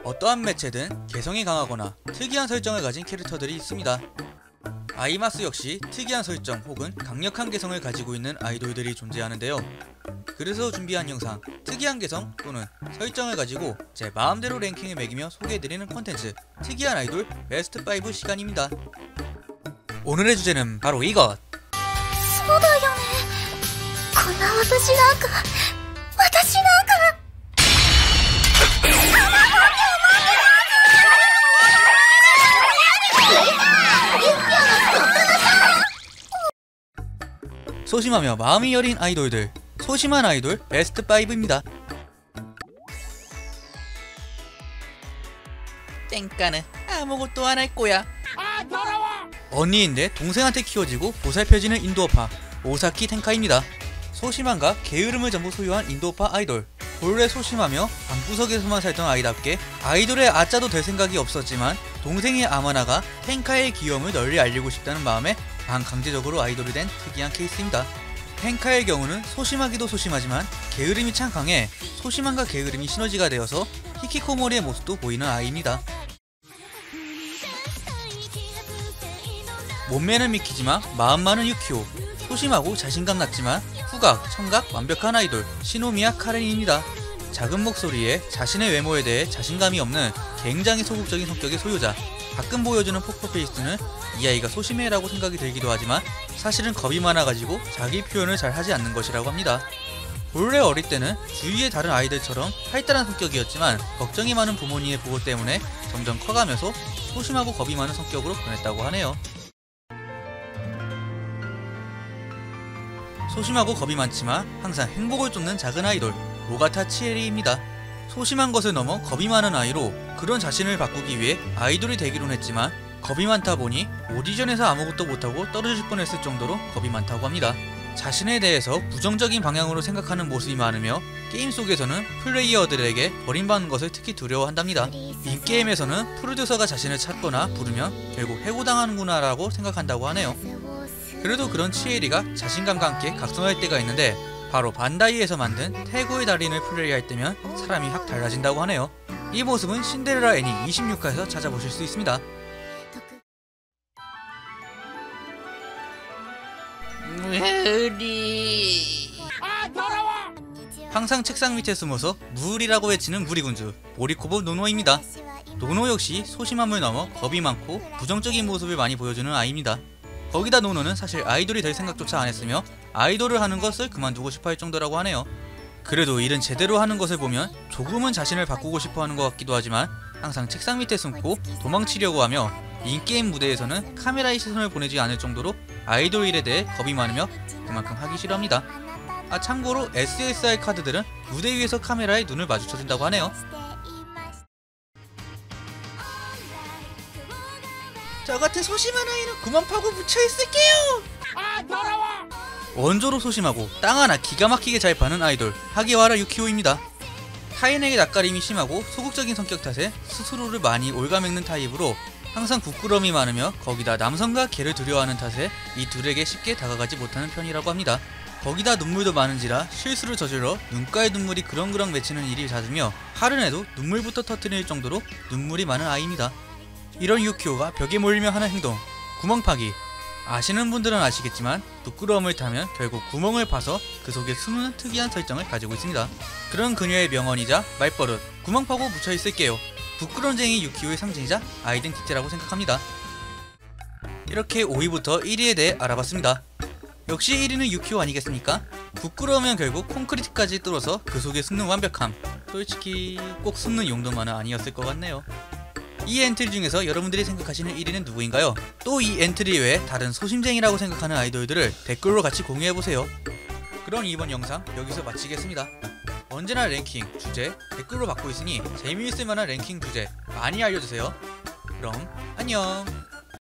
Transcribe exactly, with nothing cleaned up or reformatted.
어떠한 매체든 개성이 강하거나 특이한 설정을 가진 캐릭터들이 있습니다. 아이마스 역시 특이한 설정 혹은 강력한 개성을 가지고 있는 아이돌들이 존재하는데요. 그래서 준비한 영상, 특이한 개성 또는 설정을 가지고 제 마음대로 랭킹을 매기며 소개해드리는 콘텐츠, 특이한 아이돌 베스트 파이브 시간입니다. 오늘의 주제는 바로 이것! そうだよね。こんな私なんか、私なんか。 소심하며 마음이 여린 아이돌들, 소심한 아이돌 베스트 파이브입니다. 땡까는 아무것도 안 할 거야. 아, 더러워! 언니인데 동생한테 키워지고 보살펴지는 인도어파 오사키 텐카입니다. 소심함과 게으름을 전부 소유한 인도어파 아이돌. 본래 소심하며 방구석에서만 살던 아이답게 아이돌의 아짜도 될 생각이 없었지만 동생의 아마나가 텐카의 귀여움을 널리 알리고 싶다는 마음에 반강제적으로 아이돌이 된 특이한 케이스입니다. 텐카의 경우는 소심하기도 소심하지만 게으름이 참 강해 소심함과 게으름이 시너지가 되어서 히키코모리의 모습도 보이는 아이입니다. 몸매는 미키지만 마음만은 유키오. 소심하고 자신감 낮지만 후각, 청각 완벽한 아이돌 시노미야 카렌입니다. 작은 목소리에 자신의 외모에 대해 자신감이 없는 굉장히 소극적인 성격의 소유자. 가끔 보여주는 포커페이스는 이 아이가 소심해라고 생각이 들기도 하지만 사실은 겁이 많아가지고 자기 표현을 잘 하지 않는 것이라고 합니다. 본래 어릴 때는 주위의 다른 아이들처럼 활달한 성격이었지만 걱정이 많은 부모님의 보호 때문에 점점 커가면서 소심하고 겁이 많은 성격으로 변했다고 하네요. 소심하고 겁이 많지만 항상 행복을 쫓는 작은 아이돌 로가타 치에리입니다. 소심한 것을 넘어 겁이 많은 아이로 그런 자신을 바꾸기 위해 아이돌이 되기로 했지만 겁이 많다 보니 오디션에서 아무것도 못하고 떨어질 뻔했을 정도로 겁이 많다고 합니다. 자신에 대해서 부정적인 방향으로 생각하는 모습이 많으며 게임 속에서는 플레이어들에게 버림받는 것을 특히 두려워한답니다. 인게임에서는 프로듀서가 자신을 찾거나 부르면 결국 해고당하는구나 라고 생각한다고 하네요. 그래도 그런 치에리가 자신감과 함께 각성할 때가 있는데 바로 반다이에서 만든 태고의 달인을 플레이할 때면 사람이 확 달라진다고 하네요. 이 모습은 신데렐라 애니 이십육 화에서 찾아보실 수 있습니다. 무리 아 더러워! 항상 책상 밑에 숨어서 무리라고 외치는 무리군주 모리코보 노노입니다. 노노 역시 소심함을 넘어 겁이 많고 부정적인 모습을 많이 보여주는 아이입니다. 거기다 노노는 사실 아이돌이 될 생각조차 안 했으며 아이돌을 하는 것을 그만두고 싶어 할 정도라고 하네요. 그래도 일은 제대로 하는 것을 보면 조금은 자신을 바꾸고 싶어 하는 것 같기도 하지만 항상 책상 밑에 숨고 도망치려고 하며 인게임 무대에서는 카메라의 시선을 보내지 않을 정도로 아이돌 일에 대해 겁이 많으며 그만큼 하기 싫어합니다. 아 참고로 에스에스알 카드들은 무대 위에서 카메라에 눈을 마주쳐준다고 하네요. 저같은 소심한 아이는 그만 파고 묻혀있을게요! 아 더러워! 원조로 소심하고 땅 하나 기가 막히게 잘 파는 아이돌 하기와라 유키오입니다. 타인에게 낯가림이 심하고 소극적인 성격 탓에 스스로를 많이 올가매는 타입으로 항상 부끄러움이 많으며 거기다 남성과 개를 두려워하는 탓에 이 둘에게 쉽게 다가가지 못하는 편이라고 합니다. 거기다 눈물도 많은지라 실수를 저질러 눈가에 눈물이 그렁그렁 맺히는 일이 잦으며 화를 내도 눈물부터 터뜨릴 정도로 눈물이 많은 아이입니다. 이런 유키오가 벽에 몰리며 하는 행동 구멍 파기. 아시는 분들은 아시겠지만 부끄러움을 타면 결국 구멍을 파서 그 속에 숨은 특이한 설정을 가지고 있습니다. 그런 그녀의 명언이자 말버릇 구멍 파고 묻혀있을게요. 부끄럼쟁이 유키오의 상징이자 아이덴티티라고 생각합니다. 이렇게 오 위부터 일 위에 대해 알아봤습니다. 역시 일 위는 유키오 아니겠습니까? 부끄러우면 결국 콘크리트까지 뚫어서 그 속에 숨는 완벽함. 솔직히 꼭 숨는 용도만은 아니었을 것 같네요. 이 엔트리 중에서 여러분들이 생각하시는 일 위는 누구인가요? 또 이 엔트리 외에 다른 소심쟁이라고 생각하는 아이돌들을 댓글로 같이 공유해보세요. 그럼 이번 영상 여기서 마치겠습니다. 언제나 랭킹, 주제, 댓글로 받고 있으니 재미있을 만한 랭킹 주제 많이 알려주세요. 그럼 안녕!